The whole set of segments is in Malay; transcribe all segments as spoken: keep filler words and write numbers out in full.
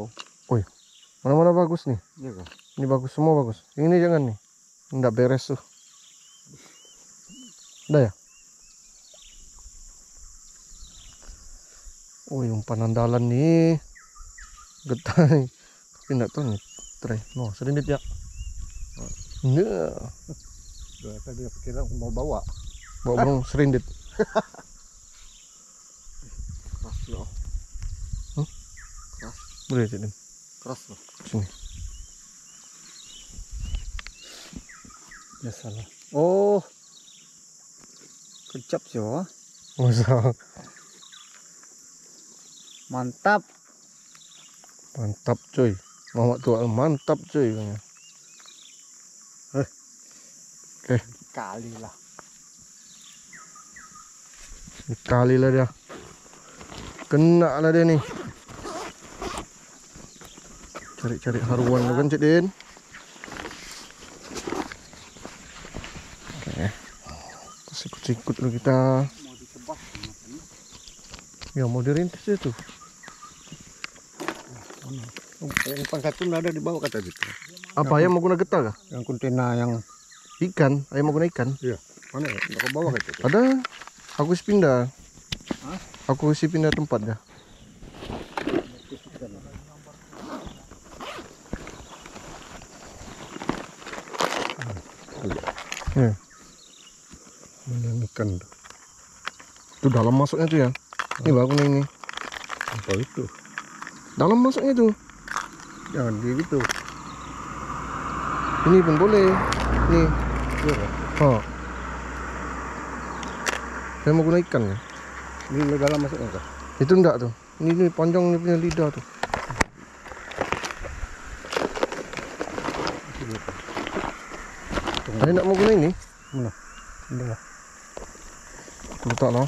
kau. Woi, mana-mana bagus nih. Iya kan? Ini bagus, semua bagus. Ini jangan nih, nggak beres tuh. Udah ya? Woi, umpan andalan nih. Getah nih. Tapi nggak tahu nih. Try, no, serindit ya. Nggak. Udah tadi kira mau bawa. Bawa burung serindit. Keras loh. Hmm? Keras. Boleh jadi. Keras loh. Sini. Ya salah. Oh. Kecap sih, wah. Masa. Mantap. Mantap cuy. Mama tua mantap cuy. Eh. Oke. Okay. Kali lah. Kali lah dia. Kena lah dia nih. Cari-cari haruan kan Cik Din. Oke. Sikut-sikut dulu kita. Mau ditebas. Ya mau dirintis itu. Yang pangkatun ada di bawah kata gitu. Apa ayam mau guna getah kah? Yang kontena yang Ikan, ayam mau guna ikan. iya. Mana ya? Ke bawah kata itu. Ada. Aku isi pindah. Hah? Aku isi pindah tempat dah. Ya. Mana ikan tuh? Itu dalam masuknya tuh ya. Ini baru nih ini. Apa itu? Dalam masuknya tuh. Jangan dia gitu. Ini pun boleh. Nih. Iya kan? Oh. Saya mau guna ikan ya. Ini dalam masuknya kah? Itu enggak tuh. Ini, ini panjang ini punya lidah tuh. Saya enggak mau guna ini. Mana? Ini lah. Letak lah.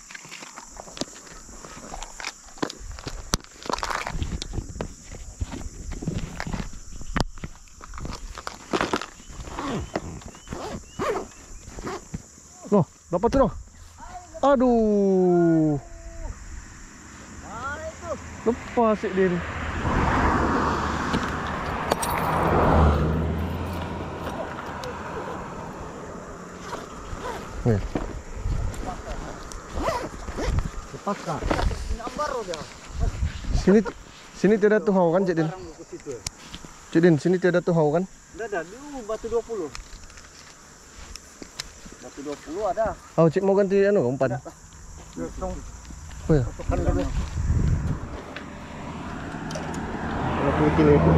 Loh, dapat tuh. Aduh. Lepas sih Din. Nih. Lepas kah? Sini sini tiada tuhau kan Cik Din? Cik Din, sini tiada tuhau kan? Udah ada, dulu batu dua puluh. Batu dua puluh ada. Oh, Cik mau ganti anu umpan. Oh ya. Kan dulu. dua puluh kilo itu.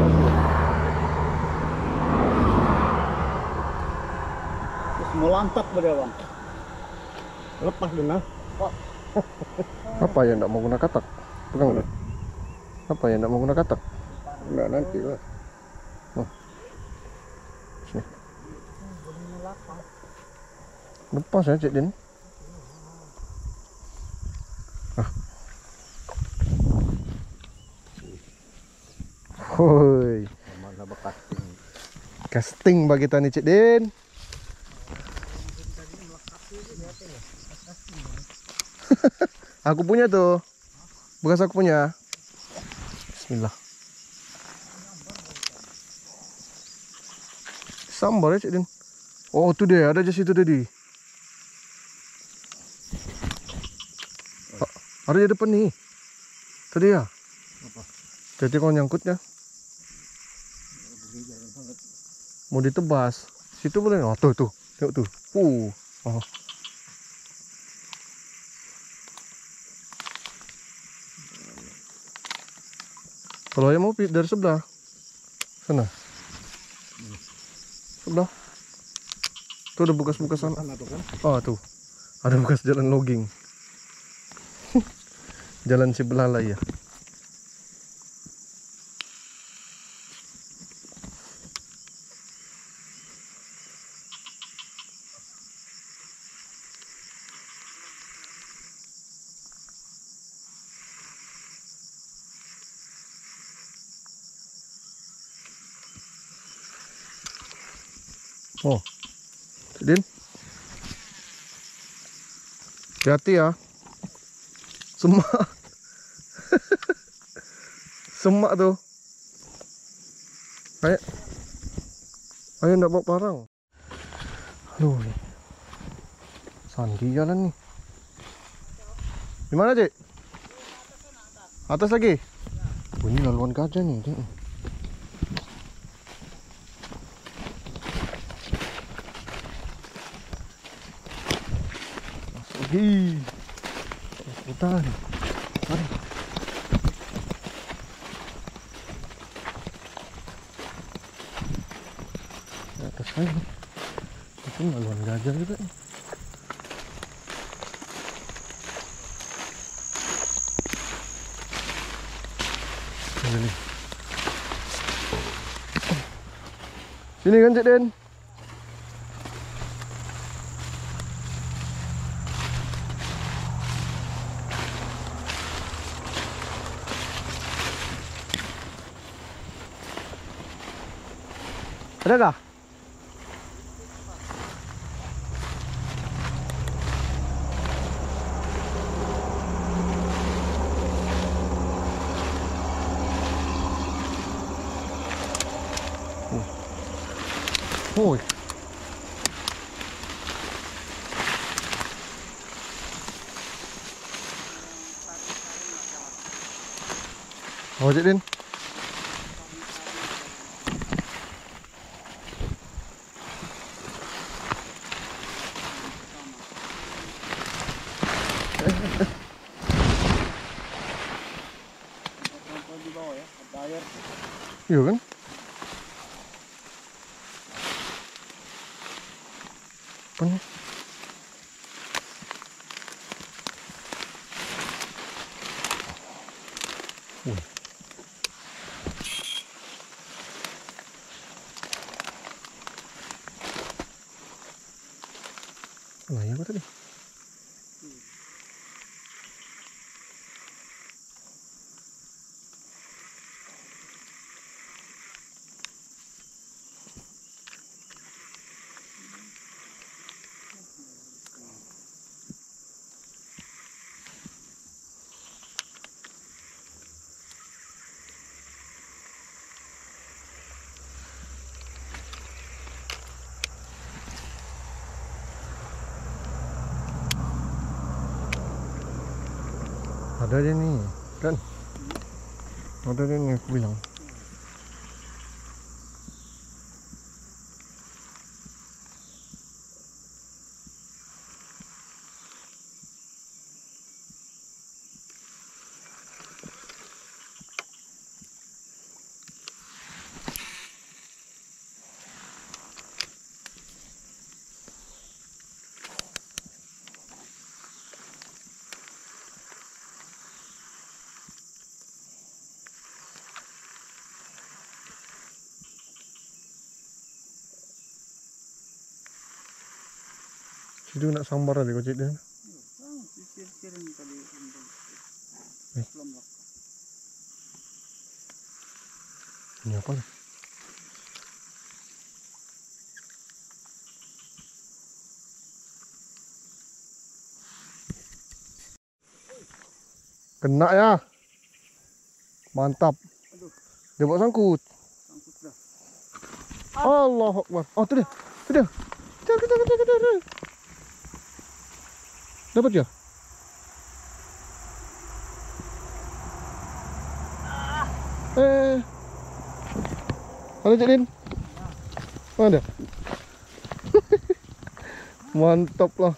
Terus mau lantak pada bang. Lepas dulu. Apa ya enggak mau guna katak? Pegang deh. Apa ya enggak mau guna katak? Enggak nanti lah. Oh. Sini. Lepas ya Cik Din. Ah. Hoi. Mana casting. Casting bagi kita nih Cik Din. Aku punya tuh. Bekas aku punya. Bismillah. Sambar ya Cik Din. Oh tuh deh, ada di situ tadi. Ah, ada di depan nih. Tadi ya. Apa? Jadi kau nyangkutnya. Mau ditebas. Situ boleh. Oh tuh tuh. Tengok tuh. Uh. Oh. Kalau yang mau dari sebelah. Sana. Sebelah. Tuh ada bekas-bekas sana. Oh tuh. Ada bekas jalan logging. Jalan si belalai ya. Oh, Din, hati-hati ya, semak, Semak tu. Ayo. Ayo nak bawa parang. Aduh. Sandi jalan ni. Di mana, Cik? Atas lagi? Oh, ini laluan gajah ni. Tengok. Masuk lagi. Hutan. Mari. Di atas lagi. Itu laluan gajah juga ni. Ini. Sini kan, Cik Den? Adakah? Oh. Oh, Cik Din. Iya kan? Apa ni? Wih. Nah, ya apa tadi? Ada dia ni kan? Ada dia ni aku bilang. Situ nak sambar tadi kau cik dia. Eh. Ini apa ni? Kena ya. Mantap. Dia buat sangkut. Sangkut dah. Allahu Akbar. Oh, tu dia. Tu dia. Kejar, kejar, kejar, kejar, kejar. Dapat je? Eh. Ada Cik Din? Mana dia? Mantap lah.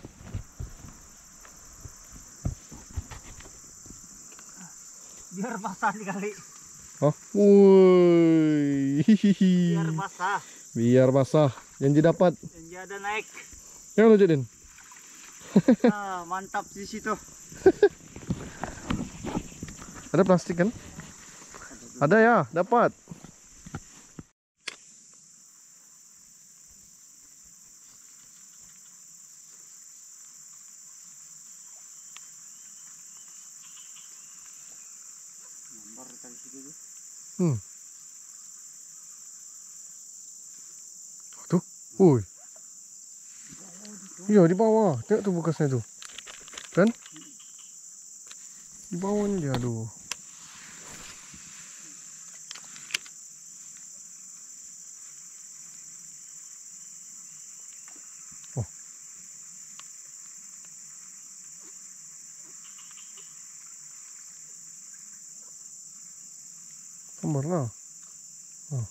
Biar basah nih kali. Oh, woi. Biar basah. Biar basah. Janji dapat. Janji ada naik. Ya lo Cik Din. Ah, mantap di situ. Ada plastik kan? Ada ya, dapat. Gambar dari situ tuh. Hmm. Tuh, woi. Iya di bawah, tengok tuh bekasnya tuh, kan? Di bawah ni dia, aduh. Sambar lah. Oh.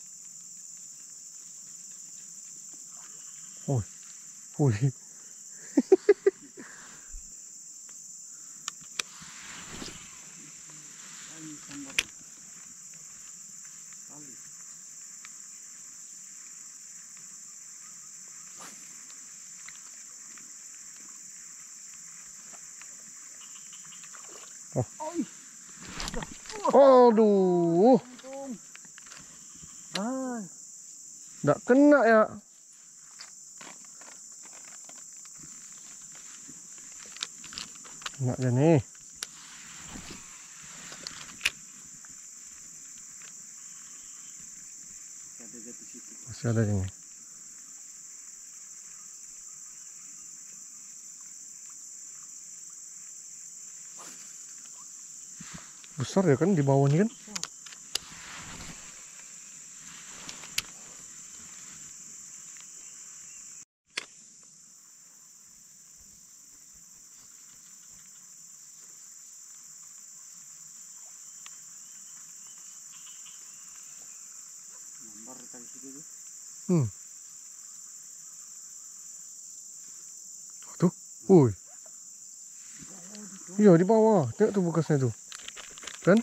Oi. Oi. Oh. Aduh. Ah, Nggak kena ya. Kena aja nih. Masih ada ini. Besar ya kan di bawahnya kan? Hmm. Tuh, woi. Iya di bawah. Tengok tuh bekasnya tuh. Kan?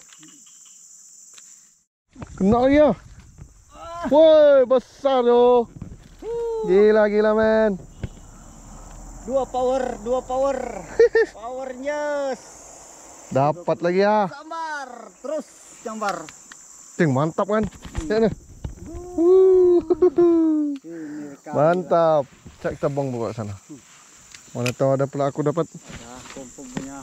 Kena lagi ya. Woi, besar tuh. Gila gila men. dua power, dua power. Powernya. Dapat lagi ya. Sambar, terus sambar. Ting mantap kan? Lihat nih. Wuh. Mantap. Cek kita bong buka sana. Mana tahu ada pelaku dapat. Ya, kompom punya.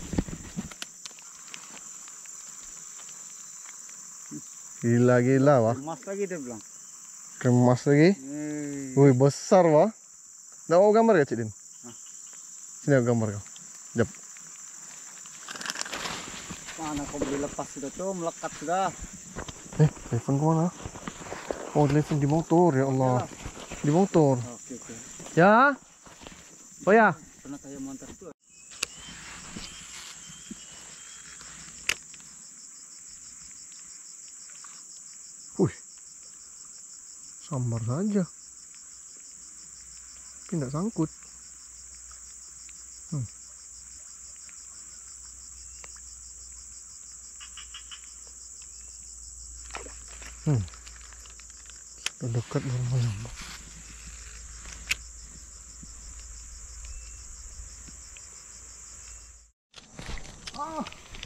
Gila gila wah. Kemas lagi dia bilang. Kemas lagi. Hei. Wih besar wah. Nggak mau gambar ya Cik Din? Hah? Sini aku gambar kau. Jap. Mana kau beli lepas sudah tuh, melekat sudah. Eh, telepon kemana? Oh, telepon di motor ya Allah. Di motor. Oke oke. Ya. Oh ya. Pernah saya montar tuh. Wih. Sambar saja. Tapi tidak sangkut. Hmm. Hmm. Sudah dekat lama-lama. Ah,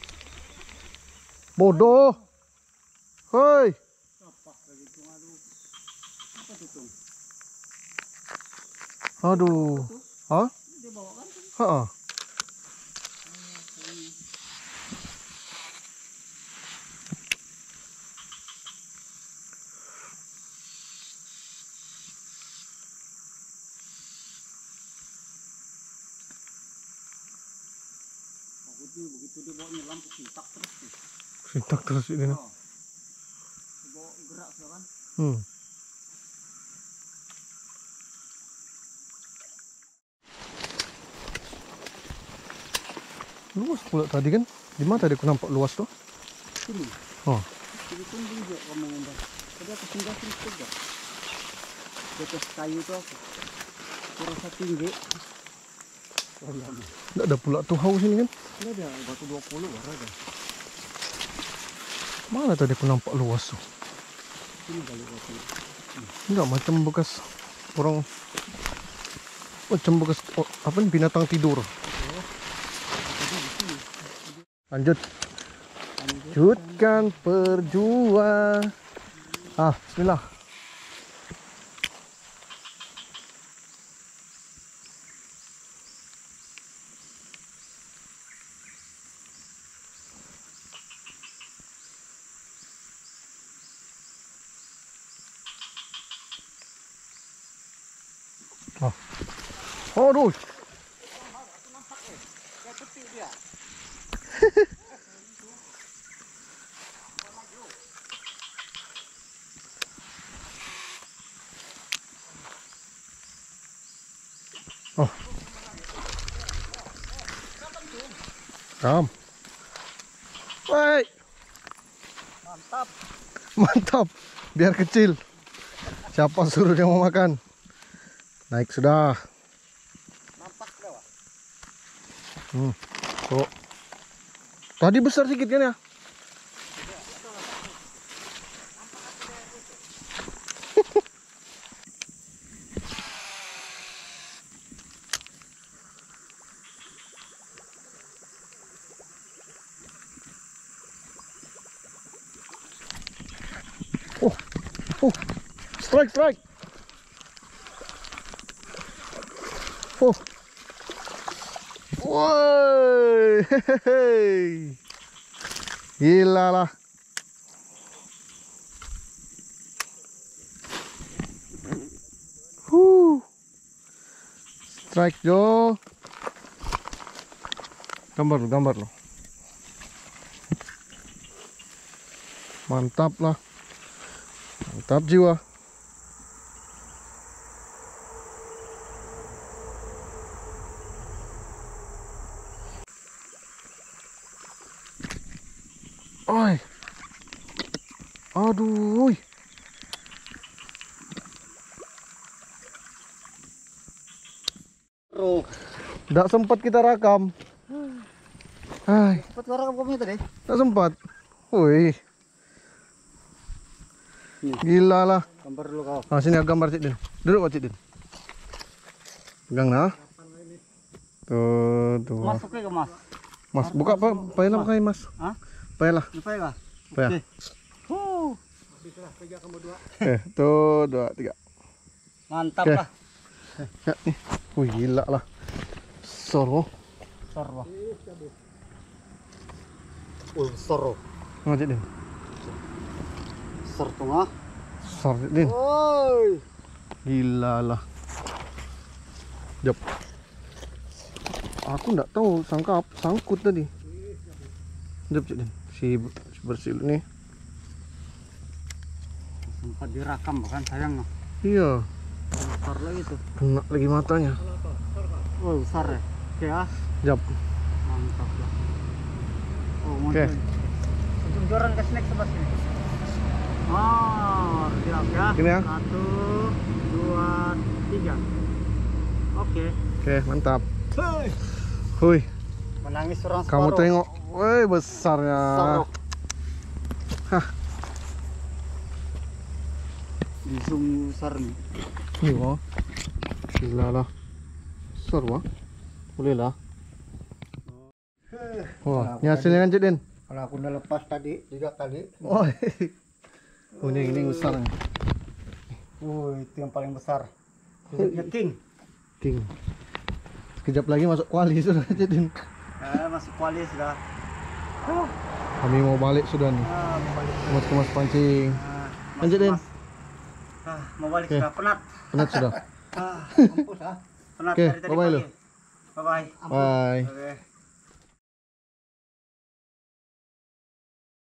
Bodoh. Hoi. apa lagi tuh, aduh. Apa tuh tuh? Aduh. Hah? Dia bawa kan? Hah. Begitu dia bawa nyelam kesintak terus tuh. Sintak terus ini. Oh. Dia bawa gerak sekarang. Hmm. Luas pula tadi kan? Di mana tadi aku nampak luas tuh? Sini. Oh. Sini pun juga kamu ngomong. Tadi aku singgah sini juga. Di atas kayu tuh aku. Aku rasa tinggi. Oh iya. Nggak ada pula tuh haus ini kan? Ini ada batu dua puluh baru ada. Mana tadi aku nampak luas tuh? Ini kali batu. Enggak macam bekas orang macam bekas oh, apa nih binatang tidur. Lanjut. Lanjutkan perjuangan. Ah, bismillah. Oh. Aduh. Oh. Kam. Woi. Mantap. Mantap. Biar kecil. Siapa suruh dia mau makan? Naik sudah. Nampak dah, Wak. Hmm. Tuh. Tadi besar sedikit kan ya? Oh, oh, strike, strike. Oh, woi, hehehe, gila lah. Huh, strike Jo. Gambar lo, gambar lo. Mantap lah. Mantap jiwa. Oi. Aduh. Bro, Tidak sempat kita rakam. Hai, sempat rekam kamu tadi? tidak sempat. Woi. Gila lah. Gambar dulu kau. Ah, sini aku gambar Cik Din. Duduk Cik Din. Pegang nah. Tuh, tuh. Mas oke ke Mas? Mas, buka apa? Payah pakai Mas. Hah? Payah lah. Lupa ya? Payah. Huh. Eh, tuh, dua, tiga. Mantap Oke. lah. Ya, nih. Wih, gila lah. Soro. Besar, Wak. Oh, besar. Oh. Nah, Cik Din. Besar tuh, ah. Besar Cik Din. Oi. Gila lah. Jap. Aku nggak tahu sangka sangkut tadi. Jap Cik Din. Si bersih dulu nih. Sempat direkam bahkan sayang. Iya. Besar lagi tuh. Kena lagi matanya. Oh, besar ya. Oke ya. Jap. Mantap lah. Oh, Oke. Untuk joran ke snack sebelah sini. Oh, siap ya. Gini ya. Satu, dua, tiga. Oke. Oke, mantap. Hui, Menangis orang kamu separuh. tengok. Woi, besarnya. Separuh. Hah. Di zoom besar nih. Nih, wah. Gila lah. Besar, wah. Boleh lah. Wah, ini hasilnya kan Cik Din? Kalau aku udah lepas tadi tiga kali. Oh, oh ini, ini besar nih. Oh, itu yang paling besar. Kejapnya king. King. Sekejap lagi masuk kuali sudah Cik Din. Eh, masuk kuali sudah. Oh. Kami mau balik sudah nih. Ah, mau balik. Kemas-kemas pancing. Ah, Lanjut Din. mas. Ah, mau balik Oke. sudah penat. Penat sudah. Ah, mampus ah. Penat Oke, dari tadi bye-bye pagi. lu. Bye bye. Bye. Oke.